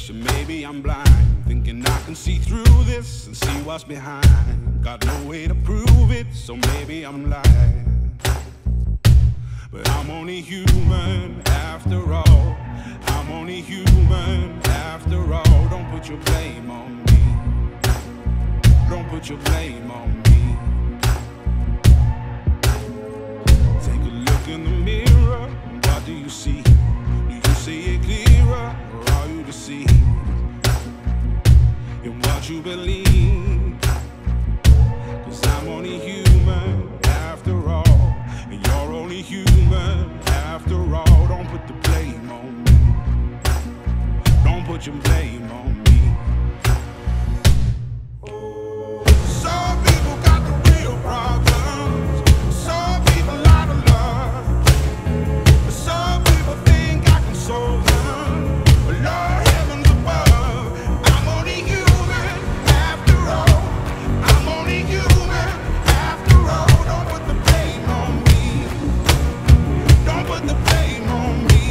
foolish, and maybe I'm blind, thinking I can see through this and see what's behind. Got no way to prove it, so maybe I'm lying. But I'm only human after all. I'm only human after all. Don't put your blame on me. Don't put your blame on me. Take a look in the mirror. What do you see? Do you see it clearer, or are you deceived in what you believe? 'Cause I'm only human after all, and you're only human after all. Don't put the blame on me. Don't put your blame on me. Some people got the real problems. Some people out of love. Some people think I can solve them. But Lord heavens above, I'm only human after all. I'm only human after all. Don't put the blame on me. Don't put the blame on me.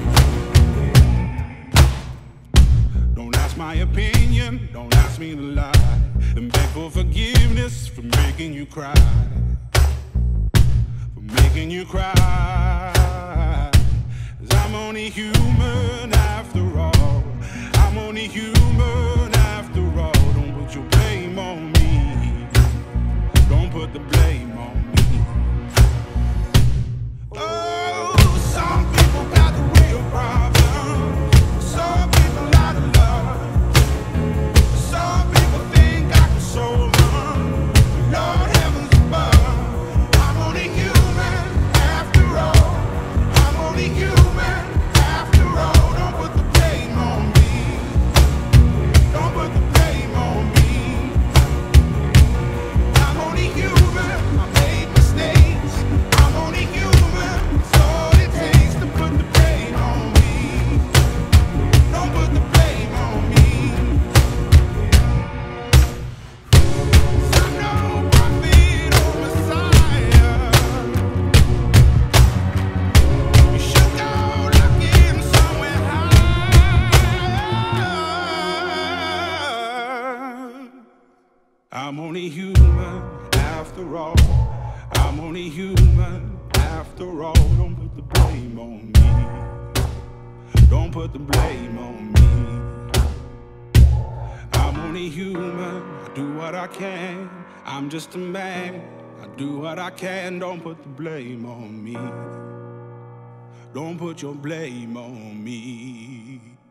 Don't ask my opinion, don't ask me to lie, and beg for forgiveness for making you cry. For making you cry. 'Cause I'm only human after all. I'm only human after all. Don't put your blame on me. Don't put the blame on me. Oh, some people got the real problems. Some people out of love. Some people think I can solve them. Lord heavens above, I'm only human after all. I'm only human after all. Don't put the blame on me. Don't put the blame on me. I'm only human. I made mistakes. I'm only human. It's all it takes to put the blame on me. Don't put the blame on me. 'Cause I'm no prophet or Messiah. You should go looking somewhere higher. I'm only human after all. I'm only human after all. Don't put the blame on me. Don't put the blame on me. I'm only human. I do what I can. I'm just a man. I do what I can. Don't put the blame on me. Don't put your blame on me.